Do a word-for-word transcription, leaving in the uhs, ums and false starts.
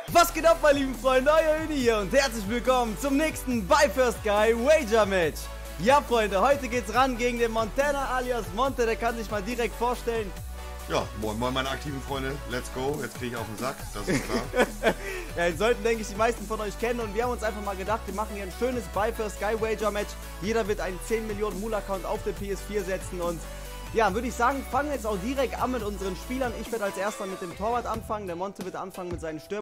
Was geht ab, meine lieben Freunde, euer Uni hier und herzlich willkommen zum nächsten Buy First Guy Wager Match. Ja, Freunde, heute geht's ran gegen den Montana alias Monte, der kann sich mal direkt vorstellen. Ja, moin moin meine aktiven Freunde, let's go, jetzt kriege ich auf den Sack, das ist klar. Ja, den sollten, denke ich, die meisten von euch kennen und wir haben uns einfach mal gedacht, wir machen hier ein schönes Buy First Guy Wager Match. Jeder wird einen zehn Millionen Mul Account auf der P S vier setzen und ja, würde ich sagen, fangen wir jetzt auch direkt an mit unseren Spielern. Ich werde als erster mit dem Torwart anfangen, der Monte wird anfangen mit seinen Stürmern.